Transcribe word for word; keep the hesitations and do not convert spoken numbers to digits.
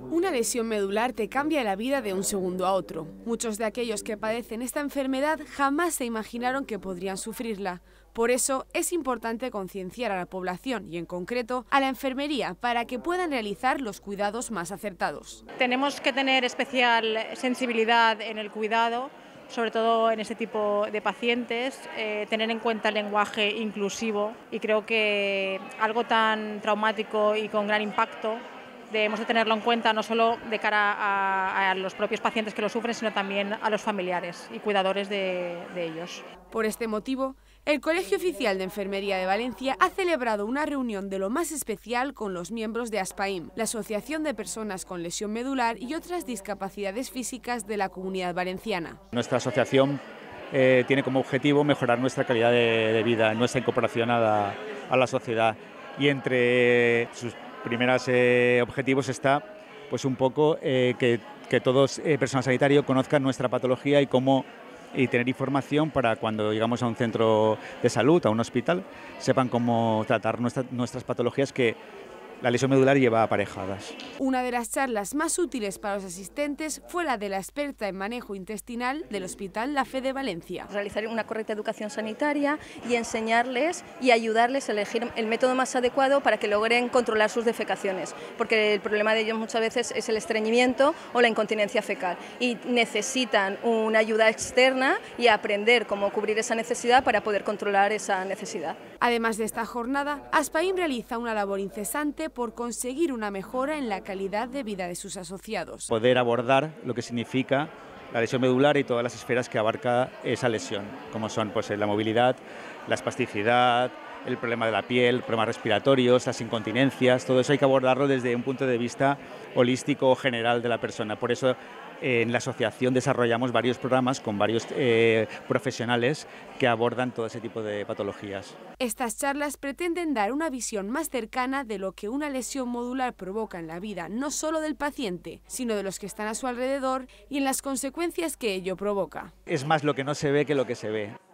Una lesión medular te cambia la vida de un segundo a otro. Muchos de aquellos que padecen esta enfermedad jamás se imaginaron que podrían sufrirla. Por eso es importante concienciar a la población y en concreto a la enfermería para que puedan realizar los cuidados más acertados. Tenemos que tener especial sensibilidad en el cuidado, sobre todo en este tipo de pacientes, eh, tener en cuenta el lenguaje inclusivo, y creo que algo tan traumático y con gran impacto debemos de tenerlo en cuenta no solo de cara a, a los propios pacientes que lo sufren, sino también a los familiares y cuidadores de, de ellos. Por este motivo, el Colegio Oficial de Enfermería de Valencia ha celebrado una reunión de lo más especial con los miembros de ASPAIM, la Asociación de Personas con Lesión Medular y otras discapacidades físicas de la Comunidad Valenciana. Nuestra asociación eh, tiene como objetivo mejorar nuestra calidad de, de vida, nuestra incorporación a la, a la sociedad, y entre sus primeros eh, objetivos está pues un poco eh, que, que todos, eh, personal sanitario, conozcan nuestra patología y cómo y tener información para cuando llegamos a un centro de salud, a un hospital, sepan cómo tratar nuestra, nuestras patologías que la lesión medular lleva aparejadas. Una de las charlas más útiles para los asistentes fue la de la experta en manejo intestinal del Hospital La Fe de Valencia. Realizar una correcta educación sanitaria y enseñarles y ayudarles a elegir el método más adecuado para que logren controlar sus defecaciones, porque el problema de ellos muchas veces es el estreñimiento o la incontinencia fecal y necesitan una ayuda externa y aprender cómo cubrir esa necesidad para poder controlar esa necesidad. Además de esta jornada, ASPAIM realiza una labor incesante por conseguir una mejora en la calidad de vida de sus asociados. Poder abordar lo que significa la lesión medular y todas las esferas que abarca esa lesión, como son pues, la movilidad, la espasticidad, el problema de la piel, problemas respiratorios, las incontinencias, todo eso hay que abordarlo desde un punto de vista holístico o general de la persona. Por eso eh, en la asociación desarrollamos varios programas con varios eh, profesionales que abordan todo ese tipo de patologías. Estas charlas pretenden dar una visión más cercana de lo que una lesión medular provoca en la vida, no solo del paciente, sino de los que están a su alrededor y en las consecuencias que ello provoca. Es más lo que no se ve que lo que se ve.